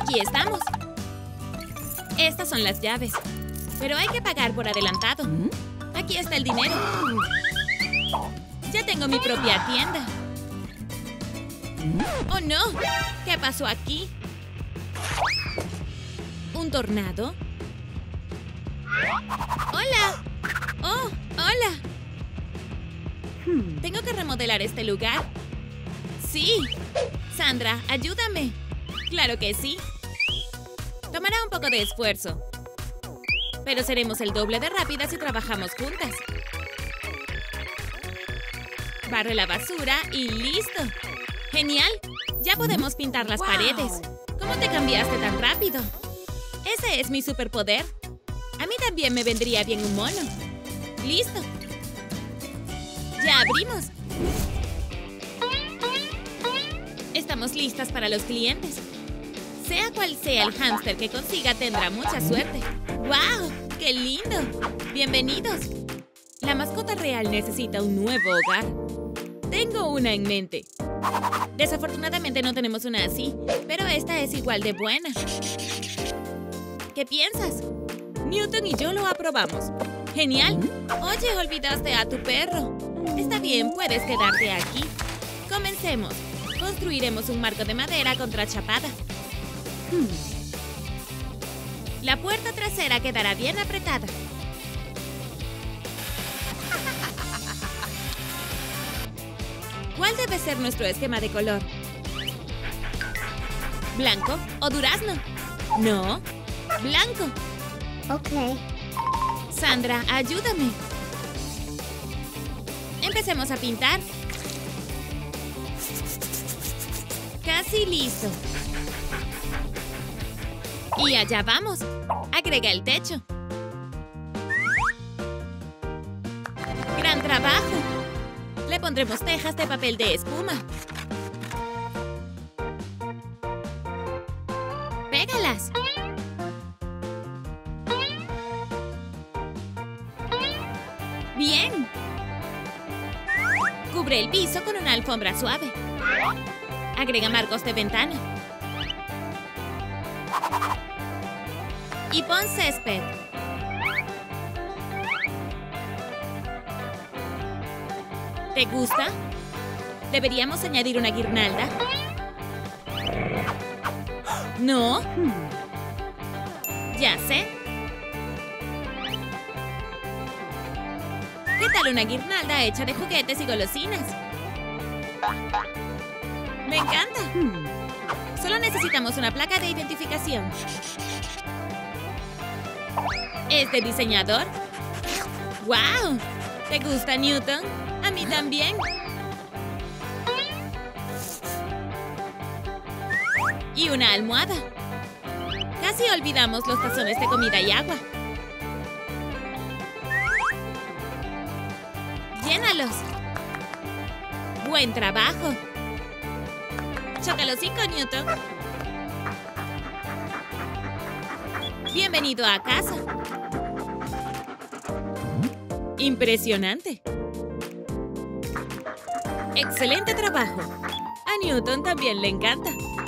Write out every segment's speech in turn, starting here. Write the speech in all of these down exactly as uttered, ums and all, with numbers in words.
Aquí estamos. Estas son las llaves. Pero hay que pagar por adelantado. Aquí está el dinero. Ya tengo mi propia tienda. ¡Oh, no! ¿Qué pasó aquí? ¿Un tornado? ¡Hola! ¡Oh, hola! Tengo que remodelar este lugar. ¡Sí! Sandra, ayúdame. ¡Claro que sí! Tomará un poco de esfuerzo. Pero seremos el doble de rápidas si trabajamos juntas. Barre la basura y ¡listo! ¡Genial! Ya podemos pintar las Wow. paredes. ¿Cómo te cambiaste tan rápido? Ese es mi superpoder. A mí también me vendría bien un mono. ¡Listo! ¡Ya abrimos! Estamos listas para los clientes. Sea cual sea el hámster que consiga, tendrá mucha suerte. ¡Guau! ¡Qué lindo! ¡Bienvenidos! La mascota real necesita un nuevo hogar. Tengo una en mente. Desafortunadamente no tenemos una así, pero esta es igual de buena. ¿Qué piensas? Newton y yo lo aprobamos. ¡Genial! Oye, olvidaste a tu perro. Está bien, puedes quedarte aquí. Comencemos. Construiremos un marco de madera contrachapada. La puerta trasera quedará bien apretada. ¿Cuál debe ser nuestro esquema de color? ¿Blanco o durazno? No, blanco. Ok. Sandra, ayúdame. Empecemos a pintar. Casi listo. Y allá vamos. Agrega el techo. ¡Gran trabajo! Le pondremos tejas de papel de espuma. ¡Pégalas! ¡Bien! Cubre el piso con una alfombra suave. Agrega marcos de ventana. Y pon césped. ¿Te gusta? ¿Deberíamos añadir una guirnalda? ¿No? Ya sé. ¿Qué tal una guirnalda hecha de juguetes y golosinas? ¡Me encanta! Solo necesitamos una placa de identificación. ¿Es de diseñador? ¡Wow! ¿Te gusta, Newton? A mí también. Y una almohada. Casi olvidamos los tazones de comida y agua. ¡Llénalos! ¡Buen trabajo! ¡Choca los cinco, Newton! ¡Bienvenido a casa! ¡Impresionante! ¡Excelente trabajo! A Newton también le encanta.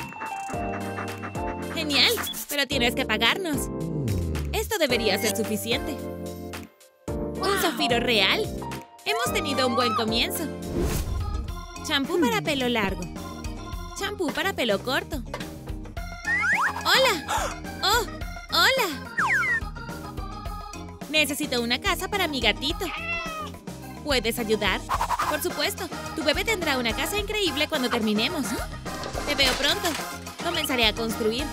¡Genial! Pero tienes que pagarnos. Esto debería ser suficiente. ¡Un zafiro real! Hemos tenido un buen comienzo. Champú para pelo largo. Champú para pelo corto. ¡Hola! ¡Oh! ¡Hola! Necesito una casa para mi gatito. ¿Puedes ayudar? Por supuesto. Tu bebé tendrá una casa increíble cuando terminemos. Te veo pronto. Comenzaré a construir.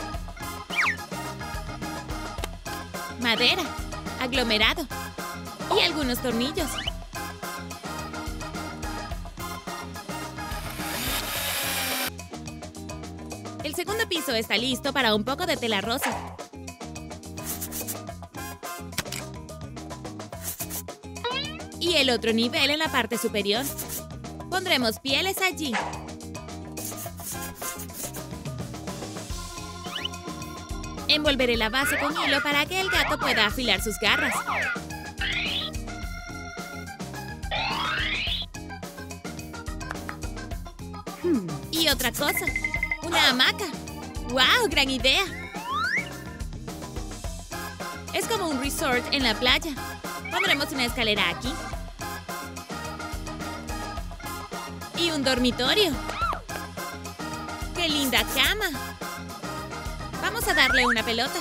Madera, aglomerado y algunos tornillos. El segundo piso está listo para un poco de tela rosa. Y el otro nivel en la parte superior. Pondremos pieles allí. Envolveré la base con hilo para que el gato pueda afilar sus garras. Y otra cosa, una hamaca. ¡Wow! ¡Gran idea! Es como un resort en la playa. Pondremos una escalera aquí. Y un dormitorio. ¡Qué linda cama! Vamos a darle una pelota.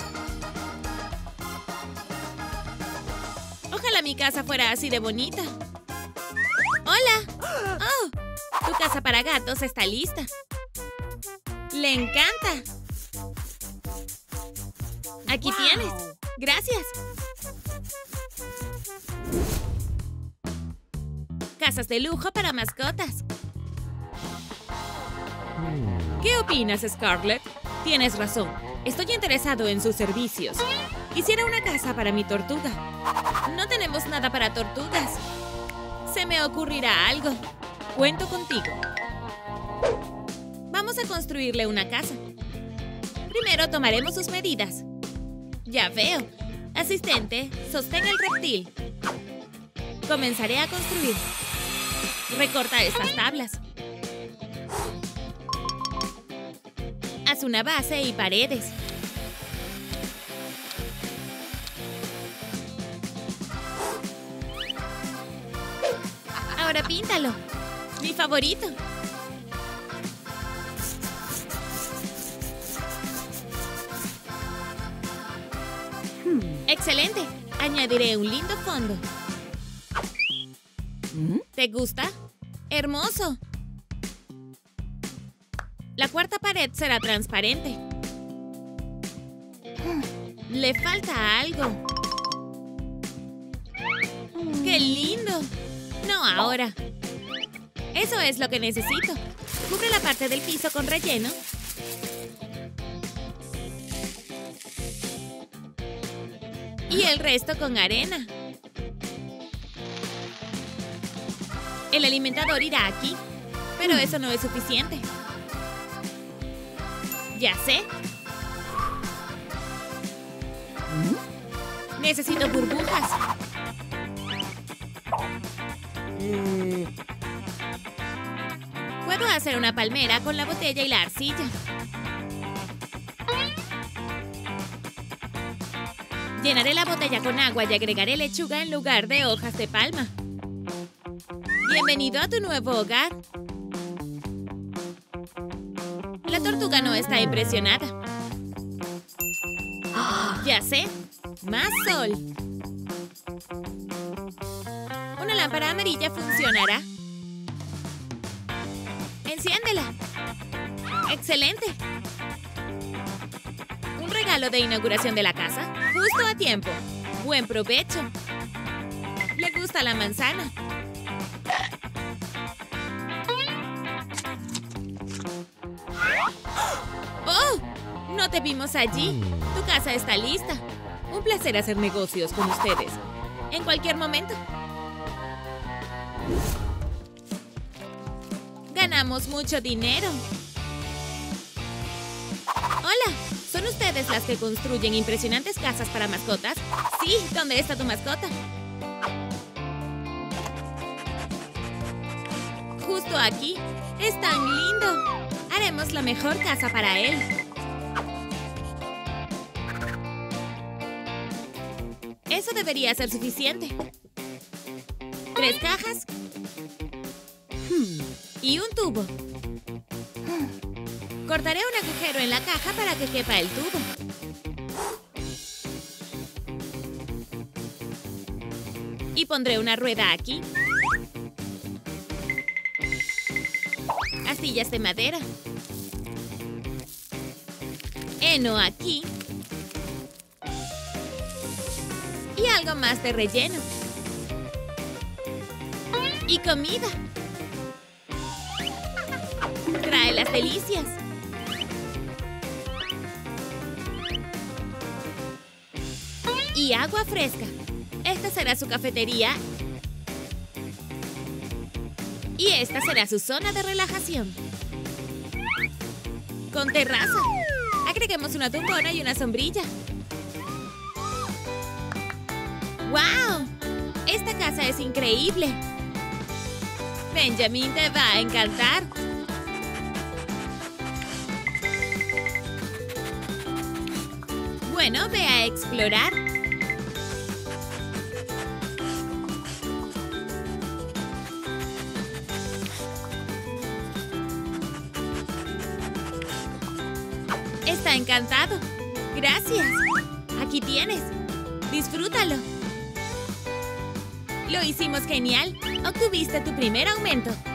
Ojalá mi casa fuera así de bonita. ¡Hola! ¡Oh! Tu casa para gatos está lista. ¡Le encanta! Aquí tienes. Gracias. Casas de lujo para mascotas. ¿Qué opinas, Scarlett? Tienes razón. Estoy interesado en sus servicios. Quisiera una casa para mi tortuga. No tenemos nada para tortugas. Se me ocurrirá algo. Cuento contigo. Vamos a construirle una casa. Primero tomaremos sus medidas. Ya veo. Asistente, sostén el reptil. Comenzaré a construir. Recorta estas tablas. Haz una base y paredes. Ahora píntalo. Mi favorito. ¡Excelente! Añadiré un lindo fondo. ¿Te gusta? ¡Hermoso! La cuarta pared será transparente. Le falta algo. ¡Qué lindo! No ahora. Eso es lo que necesito. Cubre la parte del piso con relleno. Y el resto con arena. El alimentador irá aquí, pero eso no es suficiente. Ya sé. Necesito burbujas. Puedo hacer una palmera con la botella y la arcilla. Llenaré la botella con agua y agregaré lechuga en lugar de hojas de palma. Bienvenido a tu nuevo hogar. La tortuga no está impresionada. Ya sé. Más sol. Una lámpara amarilla funcionará. Enciéndela. ¡Excelente! Un regalo de inauguración de la casa. Justo a tiempo. Buen provecho. Le gusta la manzana. ¡Oh! No te vimos allí. Tu casa está lista. Un placer hacer negocios con ustedes. En cualquier momento. Ganamos mucho dinero. Hola, ¿son ustedes las que construyen impresionantes casas para mascotas? Sí, ¿dónde está tu mascota? Justo aquí. Es tan lindo. Haremos la mejor casa para él. Eso debería ser suficiente. Tres cajas. Y un tubo. Cortaré un agujero en la caja para que quepa el tubo. Y pondré una rueda aquí. Astillas de madera. Heno aquí. Y algo más de relleno. Y comida. Trae las delicias. Y agua fresca. Esta será su cafetería. Y esta será su zona de relajación. Con terraza. Agreguemos una tumbona y una sombrilla. ¡Wow! Esta casa es increíble. Benjamin te va a encantar. Bueno, ve a explorar. Está encantado. Gracias. Aquí tienes. Disfrútalo. Lo hicimos genial. Obtuviste tu primer aumento.